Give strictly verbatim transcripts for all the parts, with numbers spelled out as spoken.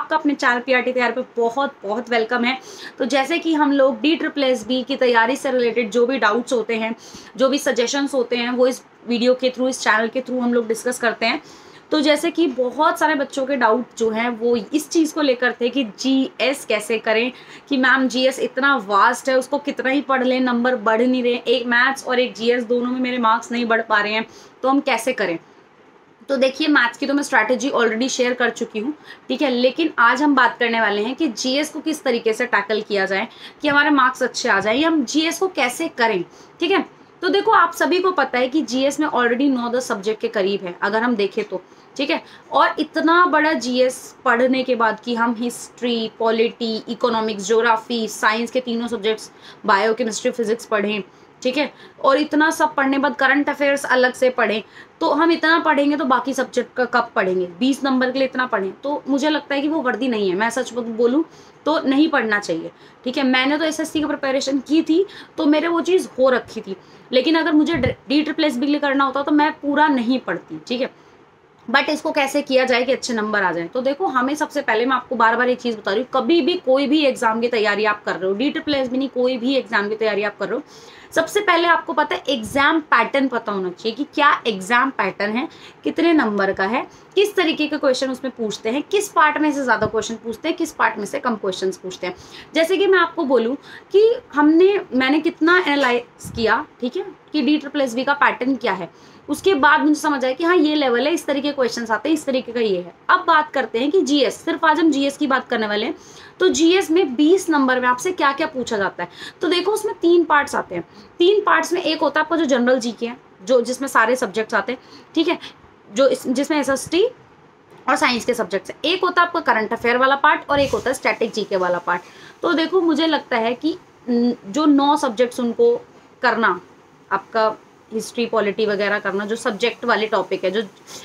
आपका अपने channel PRT तैयारी पे बहुत बहुत वेलकम है। तो जैसे कि हम लोग डी ट्रिपल एस बी की तैयारी से रिलेटेड जो भी डाउट्स होते हैं, जो भी सजेशंस होते हैं, वो इस वीडियो के थ्रू, इस चैनल के थ्रू हम लोग डिस्कस करते हैं। तो जैसे कि बहुत सारे बच्चों के डाउट जो हैं वो इस चीज़ को लेकर थे कि जीएस कैसे करें, कि मैम जीएस इतना वास्ट है, उसको कितना ही पढ़ लें नंबर बढ़ नहीं रहे, एक मैथ्स और एक जीएस दोनों में मेरे मार्क्स नहीं बढ़ पा रहे हैं, तो हम कैसे करें। तो देखिए, मैथ्स की तो मैं स्ट्रैटेजी ऑलरेडी शेयर कर चुकी हूँ, ठीक है, लेकिन आज हम बात करने वाले हैं कि जीएस को किस तरीके से टैकल किया जाए कि हमारे मार्क्स अच्छे आ जाए, या हम जीएस को कैसे करें। ठीक है, तो देखो आप सभी को पता है कि जीएस में ऑलरेडी नौ दस सब्जेक्ट के करीब है अगर हम देखें तो, ठीक है, और इतना बड़ा जीएस पढ़ने के बाद कि हम history, polity, economics, geography, science के तीनों सब्जेक्ट्स, बायो, केमिस्ट्री, फिजिक्स पढ़ें, ठीक है, और इतना सब पढ़ने बाद करंट अफेयर्स अलग से पढ़ें, तो हम इतना पढ़ेंगे तो बाकी सब्जेक्ट का कब पढ़ेंगे, बीस नंबर के लिए इतना पढ़ें, तो मुझे लगता है कि वो वर्दी नहीं है। मैं सच बोलूँ तो नहीं पढ़ना चाहिए, ठीक है। मैंने तो एसएससी की प्रिपरेशन की थी तो मेरे वो चीज़ हो रखी थी, लेकिन अगर मुझे डी ट्रिपल एस बी के लिए करना होता तो मैं पूरा नहीं पढ़ती, ठीक है। बट इसको कैसे किया जाए कि अच्छे नंबर आ जाए, तो देखो हमें सबसे पहले, मैं आपको बार बार एक चीज़ बता रही हूँ, कभी भी कोई भी एग्जाम की तैयारी आप कर रहे हो, डी ट्रिपल एस बी नहीं, कोई भी एग्जाम की तैयारी आप कर रहे हो, सबसे पहले आपको पता है एग्जाम पैटर्न पता होना चाहिए कि क्या एग्जाम पैटर्न है, कितने नंबर का है, किस तरीके के क्वेश्चन उसमें पूछते हैं, किस पार्ट में से ज़्यादा क्वेश्चन पूछते हैं, किस पार्ट में से कम क्वेश्चन पूछते हैं। जैसे कि मैं आपको बोलूँ कि हमने मैंने कितना एनालाइज किया, ठीक है, कि डी ट्रिपल एस बी का पैटर्न क्या है, उसके बाद मुझे समझ आया कि हाँ ये लेवल है, इस तरीके के क्वेश्चंस आते हैं, इस तरीके का ये है। अब बात करते हैं कि जीएस, सिर्फ आज हम जीएस की बात करने वाले हैं। तो जीएस में बीस नंबर में आपसे क्या क्या पूछा जाता है, तो देखो उसमें तीन पार्ट्स आते हैं। तीन पार्ट्स में एक होता है आपका जो जनरल जीके है, जो जिसमें सारे सब्जेक्ट्स आते हैं, ठीक है, जो जिसमें एसएसटी और साइंस के सब्जेक्ट्स है। एक होता है आपका करंट अफेयर वाला पार्ट और एक होता है स्टैटिक जीके वाला पार्ट। तो देखो मुझे लगता है कि जो नौ सब्जेक्ट्स उनको करना, आपका हिस्ट्री, पॉलिटी वगैरह करना, जो सब्जेक्ट वाले टॉपिक है, जो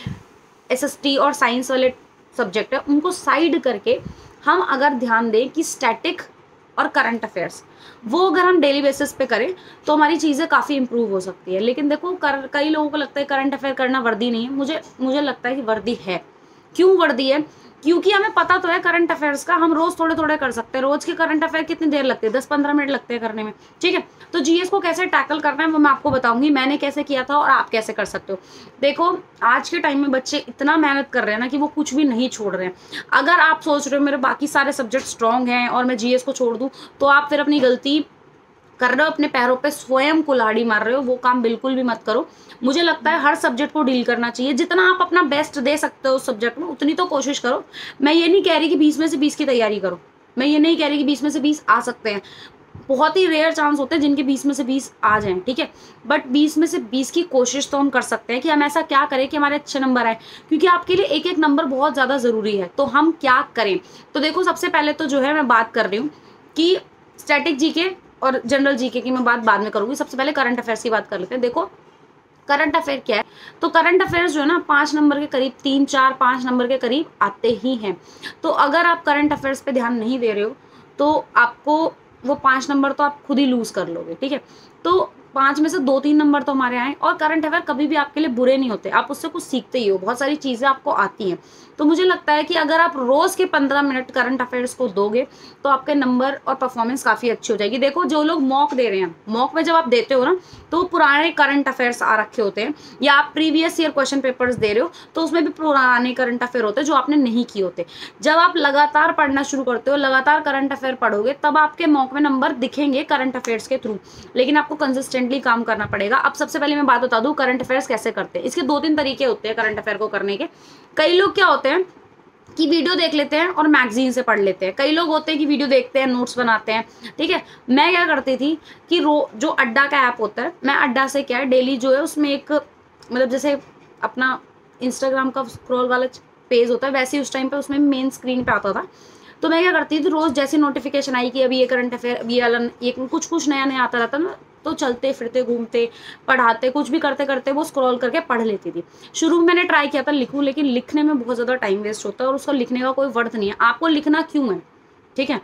एसएसटी और साइंस वाले सब्जेक्ट है, उनको साइड करके हम अगर ध्यान दें कि स्टैटिक और करंट अफेयर्स, वो अगर हम डेली बेसिस पे करें तो हमारी चीज़ें काफ़ी इंप्रूव हो सकती है। लेकिन देखो कर कई लोगों को लगता है करंट अफेयर करना वर्दी नहीं है, मुझे मुझे लगता है कि वर्दी है। क्यों वर्दी है? क्योंकि हमें पता तो है करंट अफेयर्स का, हम रोज थोड़े थोड़े कर सकते हैं। रोज के करंट अफेयर कितनी देर लगती है? दस पंद्रह मिनट लगते हैं करने में, ठीक है। तो जीएस को कैसे टैकल करना है वो मैं आपको बताऊंगी, मैंने कैसे किया था और आप कैसे कर सकते हो। देखो आज के टाइम में बच्चे इतना मेहनत कर रहे हैं ना कि वो कुछ भी नहीं छोड़ रहे हैं। अगर आप सोच रहे हो मेरे बाकी सारे सब्जेक्ट स्ट्रॉन्ग हैं और मैं जीएस को छोड़ दूँ, तो आप फिर अपनी गलती कर रहे हो, अपने पैरों पे स्वयं कुल्हाड़ी मार रहे हो। वो काम बिल्कुल भी मत करो। मुझे लगता है हर सब्जेक्ट को डील करना चाहिए, जितना आप अपना बेस्ट दे सकते हो उस सब्जेक्ट में उतनी तो कोशिश करो। मैं ये नहीं कह रही कि बीस में से बीस की तैयारी करो, मैं ये नहीं कह रही कि बीस में से बीस आ सकते हैं, बहुत ही रेयर चांस होते हैं जिनके बीस में से बीस आ जाएं, ठीक है। बट बीस में से बीस की कोशिश तो हम कर सकते हैं कि हम ऐसा क्या करें कि हमारे अच्छे नंबर आए, क्योंकि आपके लिए एक एक नंबर बहुत ज़्यादा ज़रूरी है। तो हम क्या करें? तो देखो सबसे पहले तो जो है मैं बात कर रही हूँ कि स्टैटिक जीके और जनरल जीके की मैं बात बाद में करूंगी। सबसे पहले करंट अफेयर्स की बात कर लेते हैं। देखो करंट अफेयर क्या है, तो करंट अफेयर्स जो है ना पाँच नंबर के करीब, तीन चार पाँच नंबर के करीब आते ही हैं। तो अगर आप करंट अफेयर्स पे ध्यान नहीं दे रहे हो तो आपको वो पाँच नंबर तो आप खुद ही लूज कर लोगे, ठीक है। तो पाँच में से दो तीन नंबर तो हमारे आए। और करंट अफेयर कभी भी आपके लिए बुरे नहीं होते, आप उससे कुछ सीखते ही हो, बहुत सारी चीज़ें आपको आती हैं। तो मुझे लगता है कि अगर आप रोज़ के पंद्रह मिनट करंट अफेयर्स को दोगे तो आपके नंबर और परफॉर्मेंस काफ़ी अच्छी हो जाएगी। देखो जो लोग मॉक दे रहे हैं, मॉक में जब आप देते हो ना तो पुराने करंट अफेयर्स आ रखे होते हैं, या आप प्रीवियस ईयर क्वेश्चन पेपर्स दे रहे हो तो उसमें भी पुराने करंट अफेयर होते हैं जो आपने नहीं किए होते। जब आप लगातार पढ़ना शुरू करते हो, लगातार करंट अफेयर पढ़ोगे, तब आपके मॉक में नंबर दिखेंगे करंट अफेयर्स के थ्रू। लेकिन आपको कंसिस्टेंटली काम करना पड़ेगा। अब सबसे पहले मैं बात बता दूं करंट अफेयर्स कैसे करते हैं। इसके दो तीन तरीके होते हैं करंट अफेयर को करने के। कई लोग क्या होते हैं कि वीडियो देख लेते हैं और मैगजीन से पढ़ लेते हैं। कई लोग होते हैं कि वीडियो देखते हैं, नोट्स बनाते हैं, ठीक है। मैं क्या करती थी कि रो जो अड्डा का ऐप होता है, मैं अड्डा से क्या है डेली जो है उसमें एक मतलब जैसे अपना इंस्टाग्राम का स्क्रॉल वाला पेज होता है वैसे ही उस टाइम पे उसमें मेन स्क्रीन पे आता था। तो मैं क्या करती थी रोज़ जैसे नोटिफिकेशन आई कि अभी ये करंट अफेयर, अभी ये ये कुछ कुछ नया नया आता रहता ना, तो चलते फिरते घूमते पढ़ाते कुछ भी करते करते वो स्क्रॉल करके पढ़ लेती थी। शुरू में मैंने ट्राई किया था लिखूं, लेकिन लिखने में बहुत ज़्यादा टाइम वेस्ट होता है और उसका लिखने का कोई वर्थ नहीं है। आपको लिखना क्यों है, ठीक है।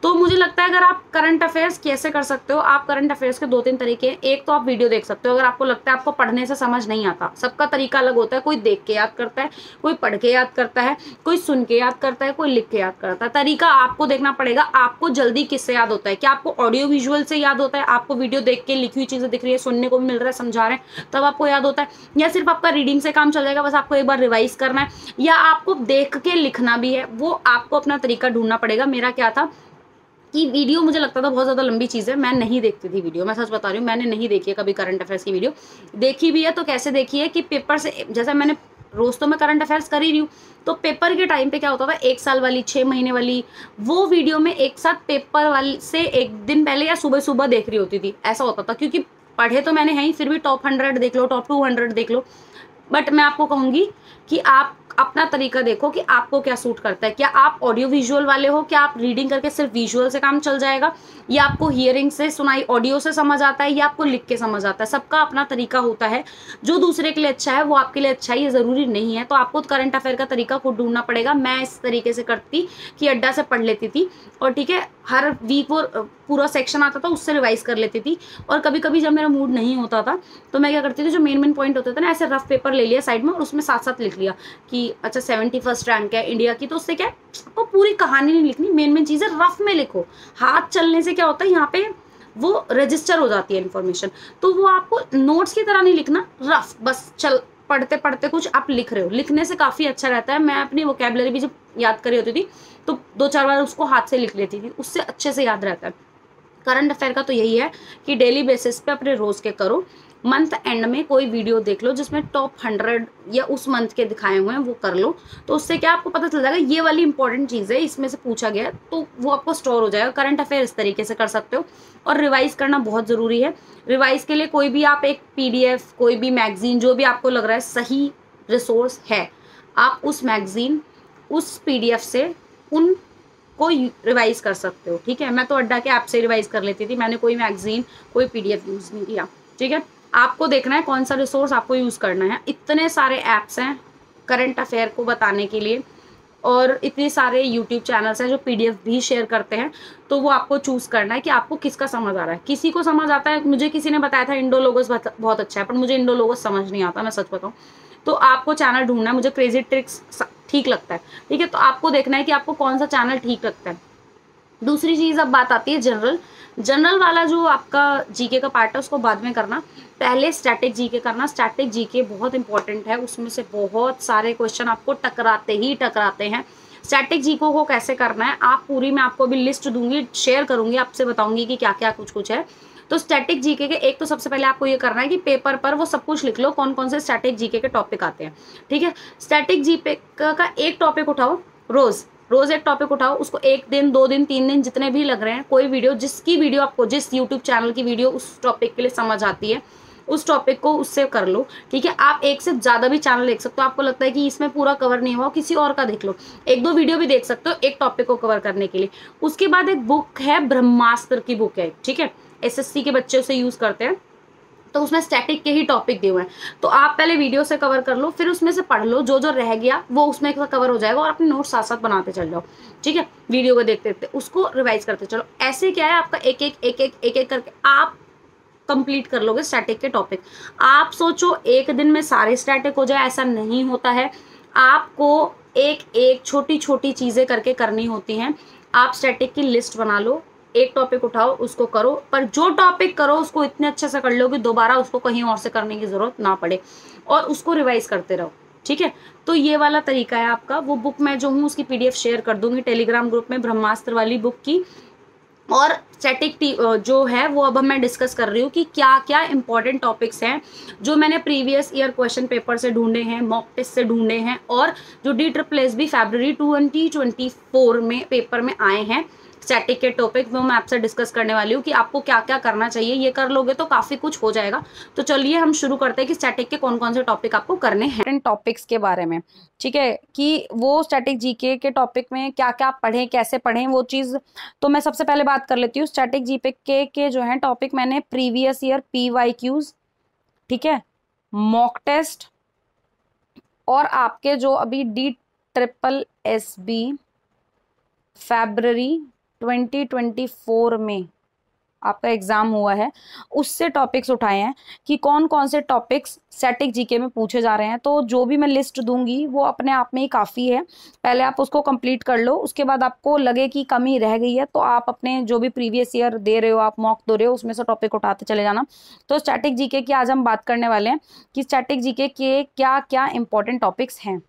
तो मुझे लगता है अगर आप करंट अफेयर्स कैसे कर सकते हो, आप करंट अफेयर्स के दो तीन तरीके हैं। एक तो आप वीडियो देख सकते हो, अगर आपको लगता है आपको पढ़ने से समझ नहीं आता, सबका तरीका अलग होता है, कोई देख के याद करता है, कोई पढ़ के याद करता है, कोई सुन के याद करता है, कोई लिख के याद करता है। तरीका आपको देखना पड़ेगा, आपको जल्दी किससे याद होता है, क्या आपको ऑडियो विजुअल से याद होता है, आपको वीडियो देख के लिखी हुई चीजें दिख रही है, सुनने को भी मिल रहा है, समझा रहे हैं तब आपको याद होता है, या सिर्फ आपका रीडिंग से काम चल जाएगा, बस आपको एक बार रिवाइज करना है, या आपको देख के लिखना भी है, वो आपको अपना तरीका ढूंढना पड़ेगा। मेरा क्या था कि वीडियो मुझे लगता था बहुत ज़्यादा लंबी चीज़ है, मैं नहीं देखती थी वीडियो, मैं सच बता रही हूँ, मैंने नहीं देखी है कभी करंट अफेयर्स की वीडियो। देखी भी है तो कैसे देखी है कि पेपर से, जैसे मैंने रोज़ तो मैं करंट अफेयर्स कर ही रही हूँ, तो पेपर के टाइम पे क्या होता था, एक साल वाली, छः महीने वाली, वो वीडियो में एक साथ पेपर वाली से एक दिन पहले या सुबह सुबह देख रही होती थी, ऐसा होता था। क्योंकि पढ़े तो मैंने है ही, फिर भी टॉप हंड्रेड देख लो, टॉप टू हंड्रेड देख लो, बट मैं आपको कहूँगी कि आप अपना तरीका देखो कि आपको क्या सूट करता है। क्या आप ऑडियो विजुअल वाले हो, क्या आप रीडिंग करके सिर्फ विजुअल से काम चल जाएगा, या आपको हियरिंग से सुनाई ऑडियो से समझ आता है, या आपको लिख के समझ आता है। सबका अपना तरीका होता है, जो दूसरे के लिए अच्छा है वो आपके लिए अच्छा है, ये ज़रूरी नहीं है। तो आपको करंट अफेयर का तरीका खुद ढूंढना पड़ेगा। मैं इस तरीके से करती कि अड्डा से पढ़ लेती थी, और ठीक है हर वीक वो पूरा सेक्शन आता था उससे रिवाइज कर लेती थी। और कभी कभी जब मेरा मूड नहीं होता था तो मैं क्या करती थी, जो मेन मेन पॉइंट होते थे ना, ऐसे रफ पेपर ले लिया साइड में और उसमें साथ साथ लिख लिया कि अच्छा सेवेंटी फर्स्ट रैंक है इंडिया की, तो उससे क्या आपको पूरी कहानी नहीं लिखनी, मेन मेन चीज़ें रफ में लिखो। हाथ चलने से क्या होता है, यहाँ पे वो रजिस्टर हो जाती है इन्फॉर्मेशन, तो वो आपको नोट्स की तरह नहीं लिखना, रफ बस चल पढ़ते पढ़ते कुछ आप लिख रहे हो, लिखने से काफ़ी अच्छा रहता है। मैं अपनी वोकैबुलरी भी जब याद करी होती थी तो दो चार बार उसको हाथ से लिख लेती थी, उससे अच्छे से याद रहता है। करंट अफेयर का तो यही है कि डेली बेसिस पे अपने रोज़ के करो, मंथ एंड में कोई वीडियो देख लो जिसमें टॉप हंड्रेड या उस मंथ के दिखाए हुए हैं वो कर लो, तो उससे क्या आपको पता चल जाएगा ये वाली इंपॉर्टेंट चीज़ है, इसमें से पूछा गया है, तो वो आपको स्टोर हो जाएगा। करंट अफेयर इस तरीके से कर सकते हो। और रिवाइज करना बहुत ज़रूरी है। रिवाइज के लिए कोई भी आप एक पीडीएफ, कोई भी मैगजीन, जो भी आपको लग रहा है सही रिसोर्स है, आप उस मैगजीन, उस पीडीएफ से उन को रिवाइज कर सकते हो। ठीक है, मैं तो अड्डा के ऐप से रिवाइज कर लेती थी, मैंने कोई मैगजीन, कोई पीडीएफ यूज़ नहीं किया। ठीक है, आपको देखना है कौन सा रिसोर्स आपको यूज़ करना है। इतने सारे ऐप्स हैं करंट अफेयर को बताने के लिए, और इतने सारे यूट्यूब चैनल्स हैं जो पीडीएफ भी शेयर करते हैं, तो वो आपको चूज़ करना है कि आपको किसका समझ आ रहा है। किसी को समझ आता है, मुझे किसी ने बताया था इंडोलोगस बहुत अच्छा है, पर मुझे इंडोलोगस समझ नहीं आता, मैं सच बताऊँ तो आपको चैनल ढूंढना है। मुझे क्रेजी ट्रिक्स ठीक लगता है, ठीक है, तो आपको देखना है कि आपको कौन सा चैनल ठीक लगता है। दूसरी चीज़ अब बात आती है जनरल। जनरल वाला जो आपका जीके का पार्ट है उसको बाद में करना, पहले स्टैटिक जीके करना। स्टैटिक जीके बहुत इंपॉर्टेंट है, उसमें से बहुत सारे क्वेश्चन आपको टकराते ही टकराते हैं। स्टैटिक जीको को कैसे करना है, आप पूरी मैं आपको अभी लिस्ट दूंगी, शेयर करूंगी, आपसे बताऊंगी कि क्या क्या कुछ कुछ है। तो स्टैटिक जीके के एक तो सबसे पहले आपको ये करना है कि पेपर पर वो सब कुछ लिख लो कौन कौन से स्टैटिक जीके के टॉपिक आते हैं। ठीक है, स्टैटिक जीके का एक टॉपिक उठाओ, रोज रोज एक टॉपिक उठाओ, उसको एक दिन, दो दिन, तीन दिन, जितने भी लग रहे हैं, कोई वीडियो, जिसकी वीडियो आपको, जिस यूट्यूब चैनल की वीडियो उस टॉपिक के लिए समझ आती है, उस टॉपिक को उससे कर लो। ठीक है, आप एक से ज़्यादा भी चैनल देख सकते हो, आपको लगता है कि इसमें पूरा कवर नहीं हुआ, किसी और का देख लो, एक दो वीडियो भी देख सकते हो एक टॉपिक को कवर करने के लिए। उसके बाद एक बुक है, ब्रह्मास्त्र की बुक है, ठीक है, एसएससी के बच्चे उसे यूज़ करते हैं, तो उसमें स्टैटिक के ही टॉपिक दिए हुए हैं। तो आप पहले वीडियो से कवर कर लो, फिर उसमें से पढ़ लो, जो जो रह गया वो उसमें कवर हो जाएगा, और अपने नोट साथ साथ बनाते चल जाओ। ठीक है, वीडियो को देखते देखते उसको रिवाइज करते चलो। ऐसे क्या है, आपका एक एक एक एक एक एक करके आप कंप्लीट कर लोगे स्टैटिक के टॉपिक। आप सोचो एक दिन में सारे स्टैटिक हो जाए, ऐसा नहीं होता है। आपको एक एक छोटी छोटी चीज़ें करके करनी होती हैं। आप स्टैटिक की लिस्ट बना लो, एक टॉपिक उठाओ उसको करो, पर जो टॉपिक करो उसको इतने अच्छे से कर लो कि दोबारा उसको कहीं और से करने की ज़रूरत ना पड़े, और उसको रिवाइज करते रहो। ठीक है, तो ये वाला तरीका है आपका। वो बुक मैं जो हूँ उसकी पीडीएफ शेयर कर दूंगी टेलीग्राम ग्रुप में, ब्रह्मास्त्र वाली बुक की। और स्टैटिक जो है वो अब मैं डिस्कस कर रही हूँ कि क्या क्या इंपॉर्टेंट टॉपिक्स हैं जो मैंने प्रीवियस ईयर क्वेश्चन पेपर से ढूंढे हैं, मॉक टेस्ट से ढूंढे हैं, और जो डी ट्रिपल एस बी फरवरी ट्वेंटी ट्वेंटी फोर में पेपर में आए हैं स्टैटिक के टॉपिक, वो मैं आपसे डिस्कस करने वाली हूँ कि आपको क्या क्या करना चाहिए। ये कर लोगे तो काफ़ी कुछ हो जाएगा। तो चलिए हम शुरू करते हैं कि स्टैटिक के कौन कौन से टॉपिक आपको करने हैं, इन टॉपिक्स के बारे में। ठीक है, कि वो स्टैटिक जीके के टॉपिक में क्या क्या पढ़ें, कैसे पढ़ें, वो चीज़ तो मैं सबसे पहले बात कर लेती हूँ। स्टैटिक जीके के, के जो है टॉपिक मैंने previous year P Y Qs, ठीक है, मॉक टेस्ट, और आपके जो अभी डी ट्रिपल एस बी फरवरी ट्वेंटी ट्वेंटी फोर में आपका एग्जाम हुआ है, उससे टॉपिक्स उठाए हैं कि कौन कौन से टॉपिक्स स्टैटिक जीके में पूछे जा रहे हैं। तो जो भी मैं लिस्ट दूंगी वो अपने आप में ही काफ़ी है, पहले आप उसको कंप्लीट कर लो, उसके बाद आपको लगे कि कमी रह गई है तो आप अपने जो भी प्रीवियस ईयर दे रहे हो, आप मॉक दे रहे हो, उसमें से टॉपिक उठाते चले जाना। तो स्टैटिक जीके की आज हम बात करने वाले हैं कि स्टैटिक जीके के क्या क्या इंपॉर्टेंट टॉपिक्स हैं।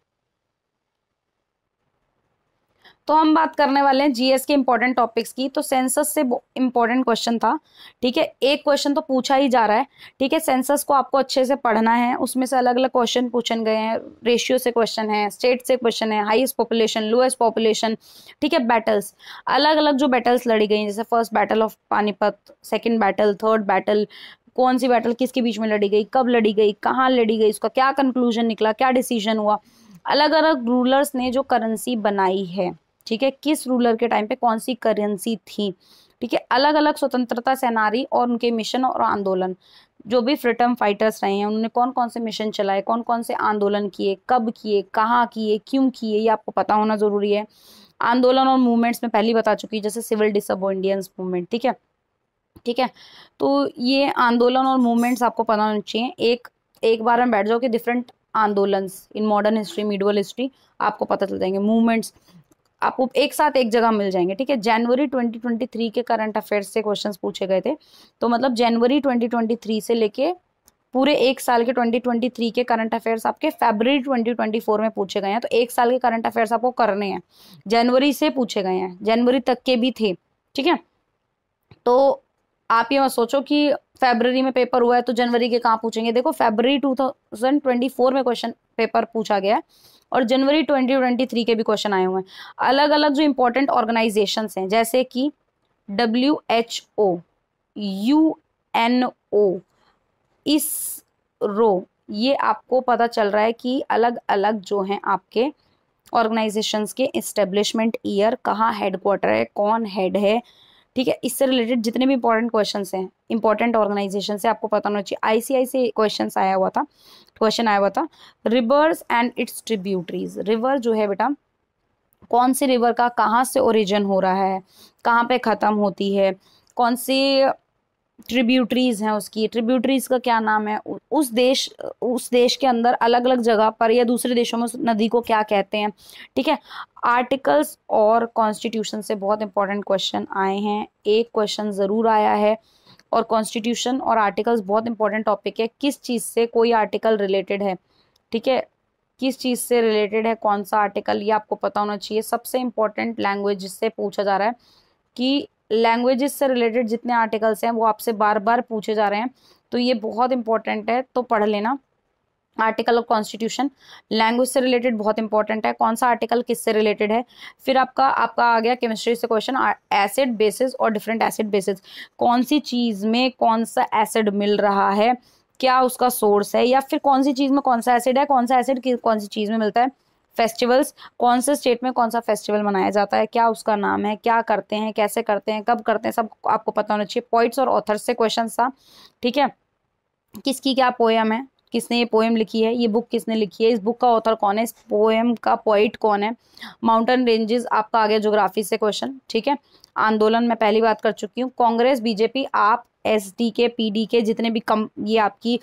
तो हम बात करने वाले हैं जीएस के इंपॉर्टेंट टॉपिक्स की। तो सेंसस से इंपॉर्टेंट क्वेश्चन था, ठीक है, एक क्वेश्चन तो पूछा ही जा रहा है, ठीक है। सेंसस को आपको अच्छे से पढ़ना है, उसमें से अलग अलग क्वेश्चन पूछे गए हैं, रेशियो से क्वेश्चन है, स्टेट से क्वेश्चन है, हाईएस्ट पॉपुलेशन, लोएस्ट पॉपुलेशन, ठीक है। बैटल्स, अलग अलग जो बैटल्स लड़ी गई, जैसे first battle of Panipat, second battle, third battle, कौन सी बैटल किसके बीच में लड़ी गई, कब लड़ी गई, कहाँ लड़ी गई, उसका क्या कंक्लूजन निकला, क्या डिसीजन हुआ, अलग अलग रूलर्स ने जो करेंसी बनाई है, ठीक है, किस रूलर के टाइम पे कौन सी करेंसी थी, ठीक है। अलग अलग स्वतंत्रता सेनानी और उनके मिशन और आंदोलन, जो भी फ्रीडम फाइटर्स रहे हैं उन्होंने कौन कौन से मिशन चलाए, कौन कौन से आंदोलन किए, कब किए, कहाँ किए, क्यों किए, ये आपको पता होना जरूरी है। आंदोलन और मूवमेंट्स में पहले बता चुकी, जैसे सिविल डिसोबीडियंस मूवमेंट, ठीक है, ठीक है। तो ये आंदोलन और मूवमेंट्स आपको पता होना चाहिए। एक एक बार में बैठ जाओ कि डिफरेंट आंदोलन in modern history, medieval history आपको पता चल जाएंगे, मूवमेंट्स आपको एक साथ एक जगह मिल जाएंगे, ठीक है। जनवरी ट्वेंटी ट्वेंटी थ्री के करंट अफेयर्स से क्वेश्चंस पूछे गए थे, तो मतलब जनवरी ट्वेंटी ट्वेंटी थ्री से लेके पूरे एक साल के ट्वेंटी ट्वेंटी थ्री के करंट अफेयर्स आपके फरवरी ट्वेंटी ट्वेंटी फोर में पूछे गए हैं। तो एक साल के करंट अफेयर्स आपको करने हैं, जनवरी से पूछे गए हैं, जनवरी तक के भी थे, ठीक है। तो आप ये मत सोचो कि फरवरी में पेपर हुआ है तो जनवरी के कहाँ पूछेंगे। देखो फरवरी टू थाउजेंड ट्वेंटी फोर में क्वेश्चन पेपर पूछा गया है और जनवरी ट्वेंटी ट्वेंटी थ्री के भी क्वेश्चन आए हुए हैं। अलग अलग जो इंपॉर्टेंट ऑर्गेनाइजेशंस हैं, जैसे कि W H O, U N O, ISRO, ये आपको पता चल रहा है कि अलग अलग जो हैं आपके ऑर्गेनाइजेशंस के इस्टेब्लिशमेंट ईयर, कहाँ हेडक्वार्टर है, कौन हेड है, ठीक है। इससे रिलेटेड जितने भी इंपॉर्टेंट क्वेश्चंस हैं, इंपॉर्टेंट ऑर्गेनाइजेशन से आपको पता होना चाहिए। आईसीआईसी क्वेश्चंस आया हुआ था, क्वेश्चन आया हुआ था, rivers and its tributaries. River जो है बेटा, कौन सी रिवर का कहाँ से ओरिजिन हो रहा है, कहाँ पे खत्म होती है, कौन सी ट्रिब्यूटरीज हैं उसकी, ट्रिब्यूटरीज का क्या नाम है, उस देश उस देश के अंदर अलग अलग जगह पर या दूसरे देशों में उस नदी को क्या कहते हैं, ठीक है। आर्टिकल्स और कॉन्स्टिट्यूशन से बहुत इंपॉर्टेंट क्वेश्चन आए हैं, एक क्वेश्चन जरूर आया है। और कॉन्स्टिट्यूशन और आर्टिकल्स बहुत इंपॉर्टेंट टॉपिक है, किस चीज़ से कोई आर्टिकल रिलेटेड है, ठीक है, किस चीज़ से रिलेटेड है कौन सा आर्टिकल, ये आपको पता होना चाहिए। सबसे इंपॉर्टेंट लैंग्वेज जिससे पूछा जा रहा है कि लैंग्वेजेस से रिलेटेड जितने आर्टिकल्स हैं वो आपसे बार बार पूछे जा रहे हैं, तो ये बहुत इंपॉर्टेंट है, तो पढ़ लेना। आर्टिकल ऑफ कॉन्स्टिट्यूशन लैंग्वेज से रिलेटेड बहुत इंपॉर्टेंट है, कौन सा आर्टिकल किससे रिलेटेड है। फिर आपका आपका आ गया केमिस्ट्री से क्वेश्चन, एसिड बेसिस और डिफरेंट एसिड बेसिस, कौन सी चीज़ में कौन सा एसिड मिल रहा है, क्या उसका सोर्स है, या फिर कौन सी चीज़ में कौन सा एसिड है, कौन सा एसिड कौन सी चीज़ में मिलता है। फेस्टिवल्स, कौन से स्टेट में कौन सा फेस्टिवल मनाया जाता है, क्या उसका नाम है, क्या करते हैं, कैसे करते हैं, कब करते हैं, सब आपको पता होना चाहिए। पॉइंट्स और ऑथर्स से क्वेश्चन था, ठीक है, किसकी क्या पोएम है, किसने ये पोएम लिखी है, ये बुक किसने लिखी है, इस बुक का ऑथर कौन है, इस पोएम का पोइट कौन है। माउंटेन रेंजेस आपका आ गया ज्योग्राफी से क्वेश्चन, ठीक है। आंदोलन मैं पहली बात कर चुकी हूँ। कांग्रेस, बीजेपी, आप, एसडी के, पीडी के, जितने भी कम ये आपकी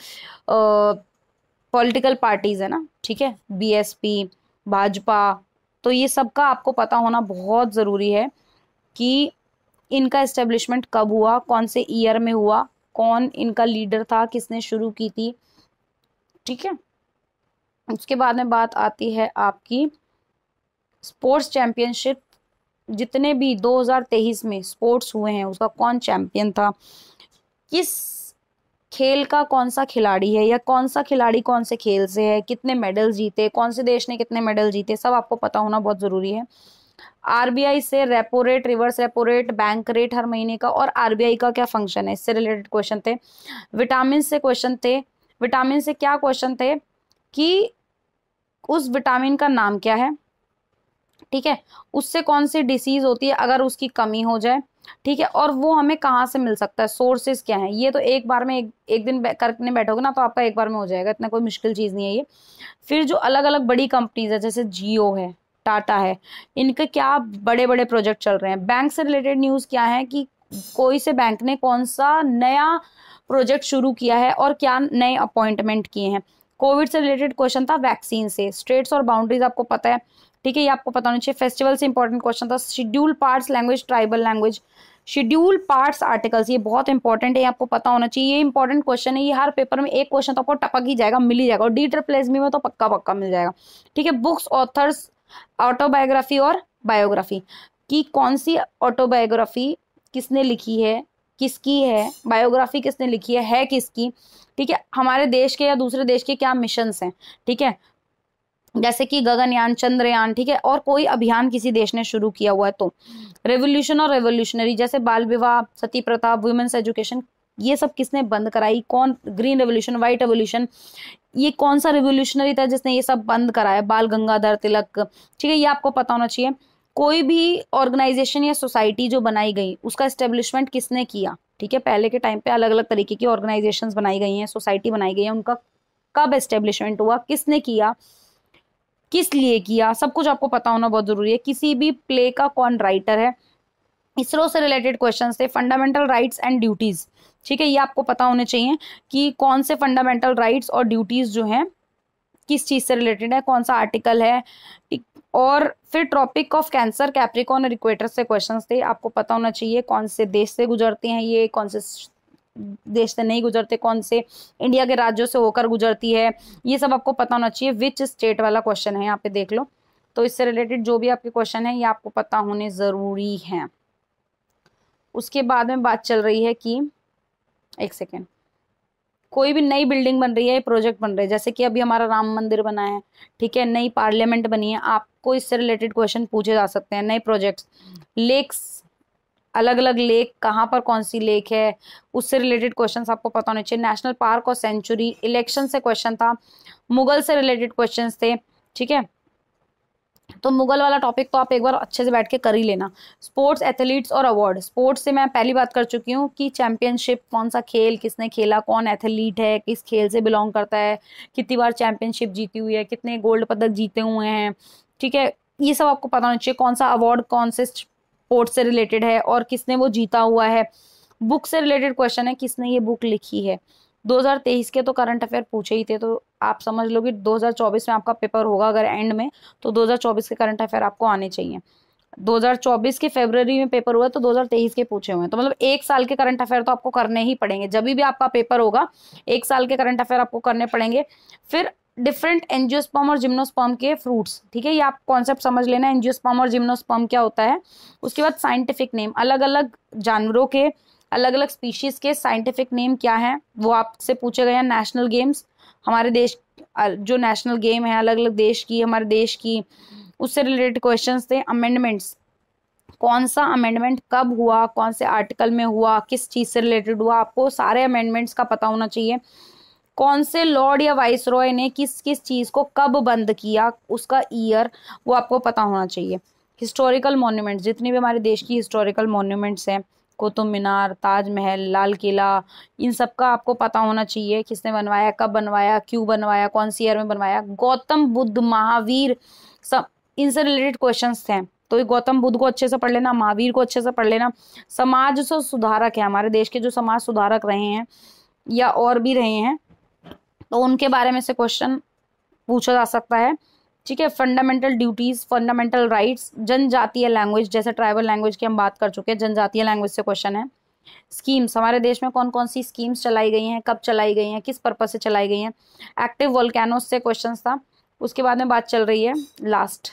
पॉलिटिकल पार्टीज है ना, ठीक है, बीएसपी, भाजपा, तो ये सब का आपको पता होना बहुत ज़रूरी है कि इनका एस्टेब्लिशमेंट कब हुआ, कौन से ईयर में हुआ, कौन इनका लीडर था, किसने शुरू की थी, ठीक है। उसके बाद में बात आती है आपकी स्पोर्ट्स चैंपियनशिप, जितने भी दो हज़ार तेईस में स्पोर्ट्स हुए हैं उसका कौन चैंपियन था, किस खेल का कौन सा खिलाड़ी है, या कौन सा खिलाड़ी कौन से खेल से है, कितने मेडल जीते, कौन से देश ने कितने मेडल जीते, सब आपको पता होना बहुत ज़रूरी है। आरबीआई से repo rate, reverse repo rate, bank rate हर महीने का, और आरबीआई का क्या फंक्शन है, इससे रिलेटेड क्वेश्चन थे। विटामिन से क्वेश्चन थे, विटामिन से क्या क्वेश्चन थे कि उस विटामिन का नाम क्या है, ठीक है, उससे कौन सी डिसीज होती है अगर उसकी कमी हो जाए, ठीक है, और वो हमें कहाँ से मिल सकता है, सोर्सेज क्या है। ये तो एक बार में एक, एक दिन करने बैठोगे ना तो आपका एक बार में हो जाएगा, इतना कोई मुश्किल चीज़ नहीं है ये। फिर जो अलग अलग बड़ी कंपनीज है, जैसे जियो है, टाटा है, इनके क्या बड़े बड़े प्रोजेक्ट चल रहे हैं। बैंक से रिलेटेड न्यूज़ क्या है कि कोई से बैंक ने कौन सा नया प्रोजेक्ट शुरू किया है और क्या नए अपॉइंटमेंट किए हैं। कोविड से रिलेटेड क्वेश्चन था वैक्सीन से। स्टेट्स और बाउंड्रीज आपको पता है, ठीक है, ये आपको पता होना चाहिए। फेस्टिवल से इंपॉर्टेंट क्वेश्चन था। Schedule parts language, tribal language, schedule parts articles, ये बहुत इंपॉर्टेंट है, आपको पता होना चाहिए। ये इंपॉर्टेंट क्वेश्चन है, ये हर पेपर में एक क्वेश्चन तो आपको टपक ही जाएगा, मिल ही जाएगा, और डी ट्रिपल एस बी में तो पक्का पक्का मिल जाएगा, ठीक है। बुक्स, ऑथर्स, ऑटोबायोग्राफी और बायोग्राफी, की कौन सी ऑटोबायोग्राफी किसने लिखी है, किसकी है, बायोग्राफी किसने लिखी है, है किसकी, ठीक है। हमारे देश के या दूसरे देश के क्या मिशंस हैं, ठीक है, जैसे कि गगनयान, चंद्रयान, ठीक है, और कोई अभियान किसी देश ने शुरू किया हुआ है तो। रेवोल्यूशन और रेवोल्यूशनरी, जैसे बाल विवाह, सती प्रथा, वुमेन्स एजुकेशन, ये सब किसने बंद कराई, कौन, ग्रीन रेवोल्यूशन, व्हाइट रेवोल्यूशन, ये कौन सा रेवोल्यूशनरी था जिसने ये सब बंद कराया, बाल गंगाधर तिलक, ठीक है, ये आपको पता होना चाहिए। कोई भी ऑर्गेनाइजेशन या सोसाइटी जो बनाई गई उसका एस्टेब्लिशमेंट किसने किया, ठीक है, पहले के टाइम पे अलग अलग तरीके की ऑर्गेनाइजेशंस बनाई गई हैं, सोसाइटी बनाई गई है, उनका कब एस्टेब्लिशमेंट हुआ, किसने किया, किस लिए किया, सब कुछ आपको पता होना बहुत जरूरी है। किसी भी प्ले का कौन राइटर है। इसरो से रिलेटेड क्वेश्चंस थे। फंडामेंटल राइट्स एंड ड्यूटीज, ठीक है, ये आपको पता होने चाहिए कि कौन से फंडामेंटल राइट्स और ड्यूटीज जो हैं किस चीज से रिलेटेड है, कौन सा आर्टिकल है। और फिर ट्रॉपिक ऑफ कैंसर, कैप्रिकॉर्न और इक्वेटर से क्वेश्चंस थे, आपको पता होना चाहिए कौन से देश से गुजरते हैं ये, कौन से देश से नहीं गुजरते, कौन से इंडिया के राज्यों से होकर गुजरती है, ये सब आपको पता होना चाहिए। विच स्टेट वाला क्वेश्चन है, यहाँ पे देख लो। तो इससे रिलेटेड जो भी आपके क्वेश्चन है ये आपको पता होने जरूरी हैं। उसके बाद में बात चल रही है कि एक सेकेंड, कोई भी नई बिल्डिंग बन रही है, प्रोजेक्ट बन रहे हैं, जैसे कि अभी हमारा राम मंदिर बना है, ठीक है, नई पार्लियामेंट बनी है, आपको इससे रिलेटेड क्वेश्चन पूछे जा सकते हैं। नए प्रोजेक्ट्स, लेक्स, अलग अलग लेक, कहाँ पर कौन सी लेक है, उससे रिलेटेड क्वेश्चंस आपको पता होने चाहिए। नेशनल पार्क और सेंचुरी, इलेक्शन से क्वेश्चन था। मुगल से रिलेटेड क्वेश्चंस थे, ठीक है, तो मुगल वाला टॉपिक तो आप एक बार अच्छे से बैठ के कर ही लेना। स्पोर्ट्स, एथलीट्स और अवार्ड। स्पोर्ट्स से मैं पहली बात कर चुकी हूँ कि चैंपियनशिप, कौन सा खेल किसने खेला, कौन एथलीट है, किस खेल से बिलोंग करता है, कितनी बार चैंपियनशिप जीती हुई है, कितने गोल्ड पदक जीते हुए हैं, ठीक है, ये सब आपको पता होना चाहिए। कौन सा अवार्ड कौन से स्पोर्ट्स से रिलेटेड है और किसने वो जीता हुआ है। बुक से रिलेटेड क्वेश्चन है, किसने ये बुक लिखी है। दो हज़ार तेईस के तो करंट अफेयर पूछे ही थे, तो आप समझ लो कि दो हज़ार चौबीस में आपका पेपर होगा अगर एंड में, तो दो हज़ार चौबीस के करंट अफेयर आपको आने चाहिए। दो हज़ार चौबीस के फरवरी में पेपर हुआ तो दो हज़ार तेईस के पूछे हुए हैं, तो मतलब एक साल के करंट अफेयर तो आपको करने ही पड़ेंगे। जब भी आपका पेपर होगा एक साल के करंट अफेयर आपको करने पड़ेंगे। फिर डिफरेंट एंजियोस्पर्म और जिम्नोस्पर्म के फ्रूट्स, ठीक है, ये आप कॉन्सेप्ट समझ लेना, एंजियोस्पर्म और जिम्नोस्पर्म क्या होता है। उसके बाद साइंटिफिक नेम, अलग अलग जानवरों के, अलग अलग स्पीशीज के साइंटिफिक नेम क्या है वो आपसे पूछे गए हैं। नेशनल गेम्स, हमारे देश जो नेशनल गेम है अलग अलग देश की, हमारे देश की, उससे रिलेटेड क्वेश्चंस थे। अमेंडमेंट्स, कौन सा अमेंडमेंट कब हुआ, कौन से आर्टिकल में हुआ, किस चीज से रिलेटेड हुआ, आपको सारे अमेंडमेंट्स का पता होना चाहिए। कौन से लॉर्ड या वाइस रॉय ने किस किस चीज को कब बंद किया, उसका ईयर वो आपको पता होना चाहिए। हिस्टोरिकल मॉन्यूमेंट्स, जितनी भी हमारे देश की हिस्टोरिकल मॉन्यूमेंट्स हैं, कुतुब मीनार, ताजमहल, लाल किला, इन सब का आपको पता होना चाहिए, किसने बनवाया, कब बनवाया, क्यों बनवाया, कौन सी ईयर में बनवाया। गौतम बुद्ध, महावीर, सब इनसे रिलेटेड क्वेश्चंस थे, तो ये गौतम बुद्ध को अच्छे से पढ़ लेना, महावीर को अच्छे से पढ़ लेना। समाज से सुधारक है, हमारे देश के जो समाज सुधारक रहे हैं या और भी रहे हैं, तो उनके बारे में से क्वेश्चन पूछा जा सकता है, ठीक है। फंडामेंटल ड्यूटीज, फंडामेंटल राइट्स, जनजातीय लैंग्वेज, जैसे ट्राइबल लैंग्वेज की हम बात कर चुके हैं, जनजातीय लैंग्वेज से क्वेश्चन है। स्कीम्स, हमारे देश में कौन कौन सी स्कीम्स चलाई गई हैं, कब चलाई गई हैं, किस पर्पज से चलाई गई हैं। एक्टिव वोल्केनोस से क्वेश्चन था। उसके बाद में बात चल रही है, लास्ट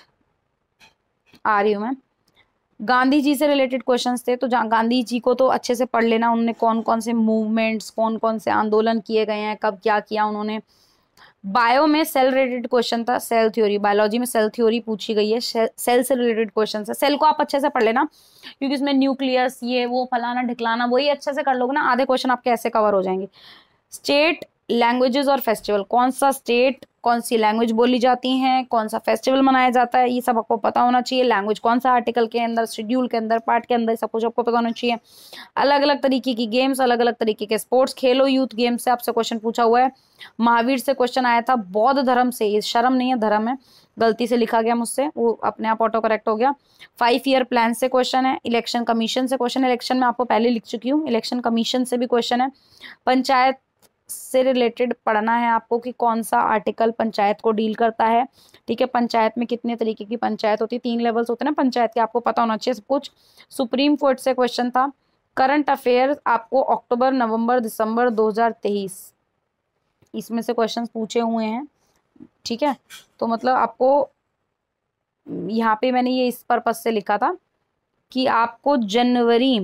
आ रही हूँ मैं, गांधी जी से रिलेटेड क्वेश्चंस थे, तो गांधी जी को तो अच्छे से पढ़ लेना, उन्होंने कौन कौन से मूवमेंट्स, कौन कौन से आंदोलन किए गए हैं, कब क्या किया उन्होंने। बायो में सेल रिलेटेड क्वेश्चन था, सेल थ्योरी, बायोलॉजी में सेल थ्योरी पूछी गई है, सेल से रिलेटेड क्वेश्चन है। सेल को आप अच्छे से पढ़ लेना क्योंकि इसमें न्यूक्लियस, ये वो फलाना ढिकलाना, वही अच्छे से कर लोगे ना, आधे क्वेश्चन आपके ऐसे कवर हो जाएंगे। स्टेट, लैंग्वेजेस और फेस्टिवल, कौन सा स्टेट कौन सी लैंग्वेज बोली जाती है, कौन सा फेस्टिवल मनाया जाता है, ये सब आपको पता होना चाहिए। लैंग्वेज कौन सा आर्टिकल के अंदर, शेड्यूल के अंदर, पार्ट के अंदर, सब कुछ आपको पता होना चाहिए। अलग अलग तरीके की गेम्स, अलग अलग तरीके के स्पोर्ट्स, खेलो यूथ गेम्स से आपसे क्वेश्चन पूछा हुआ है। महावीर से क्वेश्चन आया था, बौद्ध धर्म से, ये शर्म नहीं है धर्म है, गलती से लिखा गया मुझसे, वो अपने आप ऑटो करेक्ट हो गया। फाइव ईयर प्लान से क्वेश्चन है। इलेक्शन कमीशन से क्वेश्चन है, इलेक्शन में आपको पहले लिख चुकी हूँ, इलेक्शन कमीशन से भी क्वेश्चन है। पंचायत से रिलेटेड पढ़ना है आपको कि कौन सा आर्टिकल पंचायत को डील करता है, ठीक है। पंचायत में कितने तरीके की पंचायत होती है, तीन लेवल्स होते हैं ना पंचायत के, आपको पता होना चाहिए सब कुछ। सुप्रीम कोर्ट से क्वेश्चन था। करंट अफेयर आपको अक्टूबर, नवंबर, दिसंबर दो हजार तेईस इसमें से क्वेश्चन पूछे हुए हैं, ठीक है। तो मतलब आपको यहाँ पे मैंने ये इस पर्पस से लिखा था कि आपको जनवरी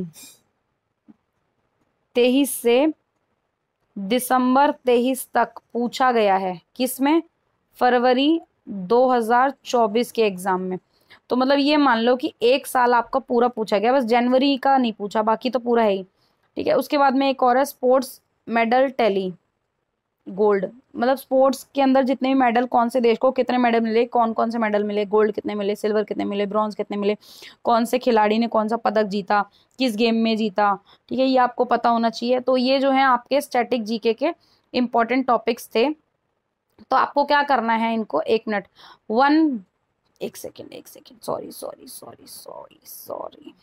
तेईस से दिसंबर तेईस तक पूछा गया है, किसमें, फरवरी दो हजार चौबीस के एग्जाम में। तो मतलब ये मान लो कि एक साल आपका पूरा पूछा गया, बस जनवरी का नहीं पूछा, बाकी तो पूरा है ही, ठीक है। उसके बाद में एक और है स्पोर्ट्स मेडल टैली गोल्ड, मतलब स्पोर्ट्स के अंदर जितने भी मेडल, कौन से देश को कितने मेडल मिले, कौन कौन से मेडल मिले, गोल्ड कितने मिले, सिल्वर कितने मिले, ब्रॉन्ज कितने मिले, कौन से खिलाड़ी ने कौन सा पदक जीता, किस गेम में जीता, ठीक है, ये आपको पता होना चाहिए। तो ये जो है आपके स्टैटिक जीके के इंपॉर्टेंट टॉपिक्स थे। तो आपको क्या करना है, इनको एक मिनट वन एक सेकेंड एक second sorry sorry sorry sorry sorry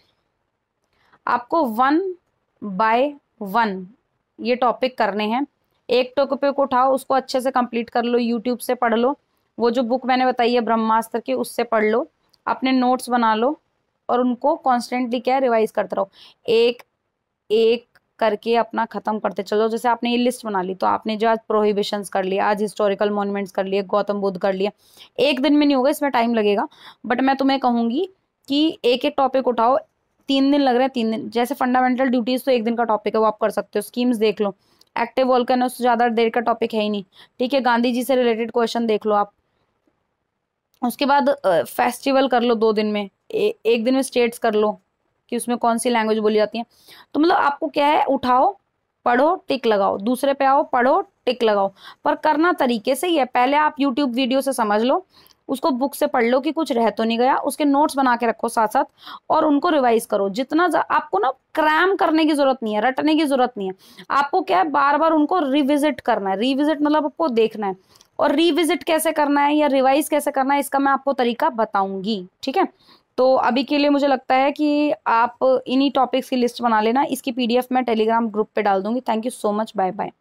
आपको वन बाय वन ये टॉपिक करने हैं। एक टॉपिक उठाओ, उसको अच्छे से कंप्लीट कर लो, यूट्यूब से पढ़ लो, वो जो बुक मैंने बताई है ब्रह्मास्त्र की उससे पढ़ लो, अपने नोट्स बना लो और उनको कॉन्स्टेंटली क्या रिवाइज करते रहो, एक एक करके अपना खत्म करते चलो। जैसे आपने ये लिस्ट बना ली, तो आपने जो आज प्रोहिबिशंस कर लिया, आज हिस्टोरिकल मॉन्यूमेंट्स कर लिए, गौतम बुद्ध कर लिया, एक दिन में नहीं होगा, इसमें टाइम लगेगा, बट मैं तुम्हें कहूंगी कि एक एक टॉपिक उठाओ, तीन दिन लग रहे हैं, तीन दिन। जैसे फंडामेंटल ड्यूटीज तो एक दिन का टॉपिक है, वो आप कर सकते हो, स्कीम्स देख लो, एक्टिव वोल्केनो से ज्यादा देर का टॉपिक है ही नहीं, ठीक है। गांधी जी से रिलेटेड क्वेश्चन देख लो आप। उसके बाद फेस्टिवल कर लो दो दिन में, ए, एक दिन में स्टेट्स कर लो कि उसमें कौन सी लैंग्वेज बोली जाती है। तो मतलब आपको क्या है, उठाओ, पढ़ो, टिक लगाओ, दूसरे पे आओ, पढ़ो, टिक लगाओ, पर करना तरीके से ही है। पहले आप यूट्यूब वीडियो से समझ लो, उसको बुक से पढ़ लो कि कुछ रह तो नहीं गया, उसके नोट्स बना के रखो साथ साथ और उनको रिवाइज करो। जितना आपको ना क्रैम करने की जरूरत नहीं है, रटने की जरूरत नहीं है, आपको क्या है बार बार उनको रिविजिट करना है। रिविजिट मतलब आपको देखना है, और रिविजिट कैसे करना है या रिवाइज कैसे करना है इसका मैं आपको तरीका बताऊंगी, ठीक है। तो अभी के लिए मुझे लगता है कि आप इन्हीं टॉपिक्स की लिस्ट बना लेना, इसकी पीडीएफ मैं टेलीग्राम ग्रुप पे डाल दूंगी। Thank you so much, bye bye.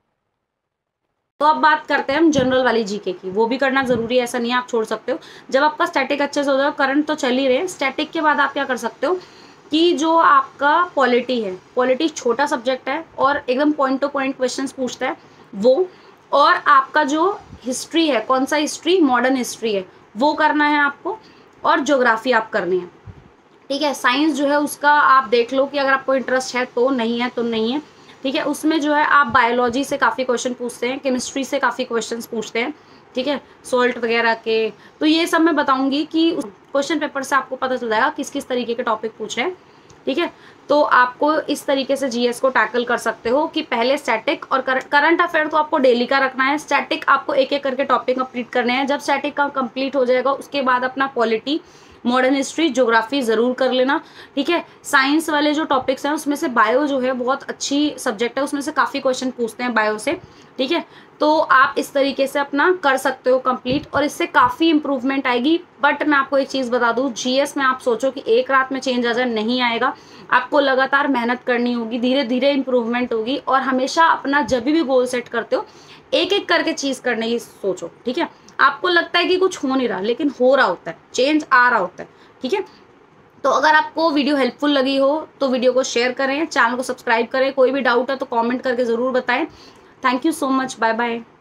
तो अब बात करते हैं हम जनरल वाली जीके की, वो भी करना जरूरी है, ऐसा नहीं है आप छोड़ सकते हो। जब आपका स्टैटिक अच्छे से हो जाए, करंट तो चल ही रहे, स्टैटिक के बाद आप क्या कर सकते हो कि जो आपका पॉलिटी है, पॉलिटी छोटा सब्जेक्ट है और एकदम पॉइंट टू पॉइंट क्वेश्चंस पूछता है वो, और आपका जो हिस्ट्री है, कौन सा हिस्ट्री, मॉडर्न हिस्ट्री है, वो करना है आपको, और ज्योग्राफी आप करनी है, ठीक है। साइंस जो है उसका आप देख लो कि अगर आपको इंटरेस्ट है तो, नहीं है तो नहीं है, ठीक है। उसमें जो है आप बायोलॉजी से काफ़ी क्वेश्चन पूछते हैं, केमिस्ट्री से काफ़ी क्वेश्चंस पूछते हैं, ठीक है, सॉल्ट वगैरह के। तो ये सब मैं बताऊंगी कि क्वेश्चन पेपर से आपको पता चल जाएगा किस किस तरीके के टॉपिक पूछ रहे हैं, ठीक है। तो आपको इस तरीके से जीएस को टैकल कर सकते हो कि पहले स्टैटिक और करंट अफेयर तो आपको डेली का रखना है, स्टैटिक आपको एक एक करके टॉपिक कंप्लीट करने हैं। जब स्टैटिक का कंप्लीट हो जाएगा उसके बाद अपना पॉलिटी, मॉडर्न हिस्ट्री, ज्योग्राफी जरूर कर लेना, ठीक है। साइंस वाले जो टॉपिक्स हैं उसमें से बायो जो है बहुत अच्छी सब्जेक्ट है, उसमें से काफ़ी क्वेश्चन पूछते हैं बायो से, ठीक है। तो आप इस तरीके से अपना कर सकते हो कंप्लीट, और इससे काफ़ी इंप्रूवमेंट आएगी। बट मैं आपको एक चीज़ बता दूं, जीएस में आप सोचो कि एक रात में चेंज आ जाए, नहीं आएगा। आपको लगातार मेहनत करनी होगी, धीरे धीरे इंप्रूवमेंट होगी, और हमेशा अपना जब भी गोल सेट करते हो एक एक करके चीज़ करने की सोचो, ठीक है। आपको लगता है कि कुछ हो नहीं रहा, लेकिन हो रहा होता है, चेंज आ रहा होता है, ठीक है। तो अगर आपको वीडियो हेल्पफुल लगी हो तो वीडियो को शेयर करें, चैनल को सब्सक्राइब करें, कोई भी डाउट है तो कमेंट करके ज़रूर बताएं। Thank you so much, bye bye.